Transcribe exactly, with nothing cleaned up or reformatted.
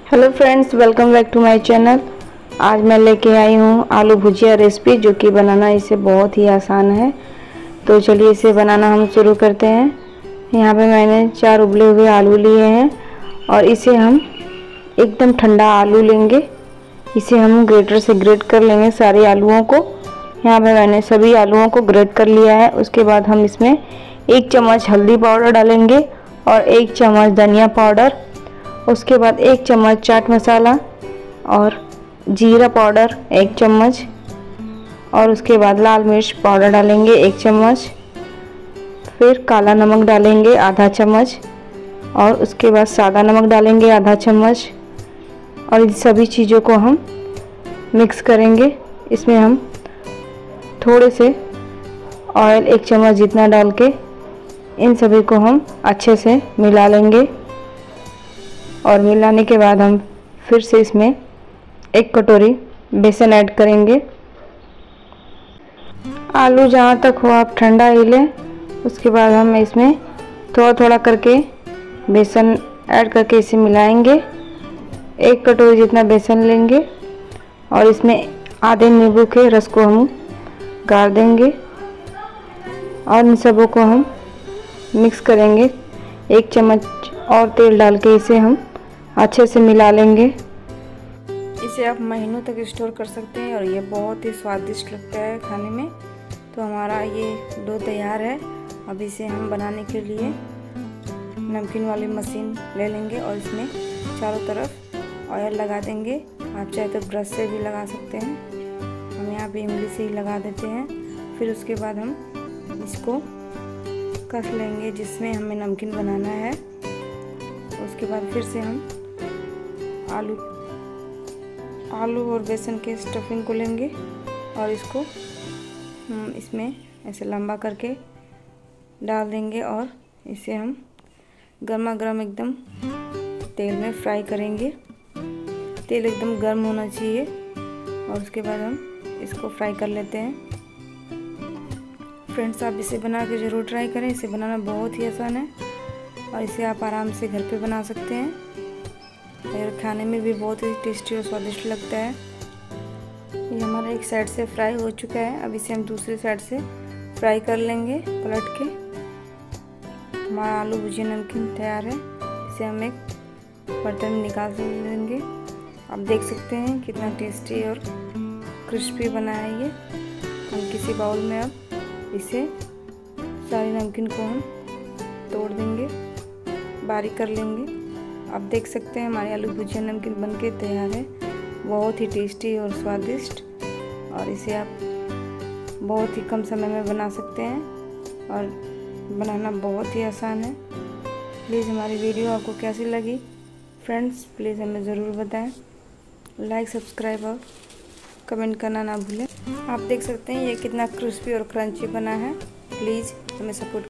Hello friends, welcome back to my channel. आज मैं लेके आई हूँ आलू भुजिया रेसिपी, जो कि बनाना इसे बहुत ही आसान है। तो चलिए इसे बनाना हम शुरू करते हैं। यहाँ पे मैंने चार उबले हुए आलू लिए हैं और इसे हम एकदम ठंडा आलू लेंगे। इसे हम ग्रेटर से ग्रेट कर लेंगे सारे आलूओं को। यहाँ पे मैंने सभी आलूओं को ग्रेट कर लिया है। उसके बाद हम इसमें एक चम्मच हल्दी पाउडर डालेंगे और एक चम्मच धनिया पाउडर, उसके बाद एक चम्मच चाट मसाला और जीरा पाउडर एक चम्मच, और उसके बाद लाल मिर्च पाउडर डालेंगे एक चम्मच, फिर काला नमक डालेंगे आधा चम्मच, और उसके बाद सादा नमक डालेंगे आधा चम्मच। और इन सभी चीज़ों को हम मिक्स करेंगे। इसमें हम थोड़े से ऑयल एक चम्मच जितना डाल के इन सभी को हम अच्छे से मिला लेंगे। और मिलाने के बाद हम फिर से इसमें एक कटोरी बेसन ऐड करेंगे। आलू जहाँ तक हो आप ठंडा ही लें। उसके बाद हम इसमें थोड़ा थोड़ा करके बेसन ऐड करके इसे मिलाएंगे। एक कटोरी जितना बेसन लेंगे और इसमें आधे नींबू के रस को हम गाड़ देंगे और इन सबों को हम मिक्स करेंगे। एक चम्मच और तेल डाल के इसे हम अच्छे से मिला लेंगे। इसे आप महीनों तक स्टोर कर सकते हैं और ये बहुत ही स्वादिष्ट लगता है खाने में। तो हमारा ये डो तैयार है। अब इसे हम बनाने के लिए नमकीन वाली मशीन ले लेंगे और इसमें चारों तरफ ऑयल लगा देंगे। आप चाहे तो ब्रश से भी लगा सकते हैं, हम यहाँ पे इमली से ही लगा देते हैं। फिर उसके बाद हम इसको कस लेंगे जिसमें हमें नमकीन बनाना है। उसके बाद फिर से हम आलू आलू और बेसन के स्टफिंग को लेंगे और इसको हम इसमें ऐसे लंबा करके डाल देंगे और इसे हम गर्मा गर्म एकदम तेल में फ्राई करेंगे। तेल एकदम गर्म होना चाहिए और उसके बाद हम इसको फ्राई कर लेते हैं। फ्रेंड्स, आप इसे बना के ज़रूर ट्राई करें। इसे बनाना बहुत ही आसान है और इसे आप आराम से घर पे बना सकते हैं और खाने में भी बहुत ही टेस्टी और स्वादिष्ट लगता है। ये हमारा एक साइड से फ्राई हो चुका है। अब इसे हम दूसरी साइड से फ्राई कर लेंगे पलट के। हमारा आलू भुजिया नमकीन तैयार है। इसे हम एक बर्तन में निकाल लेंगे। आप देख सकते हैं कितना टेस्टी और क्रिस्पी बना है ये। हम किसी बाउल में अब इसे सारी नमकीन को हम तोड़ देंगे, बारीक कर लेंगे। आप देख सकते हैं हमारी आलू भुजिया नमकीन बनके तैयार है। बहुत ही टेस्टी और स्वादिष्ट, और इसे आप बहुत ही कम समय में बना सकते हैं और बनाना बहुत ही आसान है। प्लीज़ हमारी वीडियो आपको कैसी लगी फ्रेंड्स, प्लीज़ हमें ज़रूर बताएं। लाइक, सब्सक्राइब और कमेंट करना ना भूलें। आप देख सकते हैं ये कितना क्रिस्पी और क्रंची बना है। प्लीज़ हमें सपोर्ट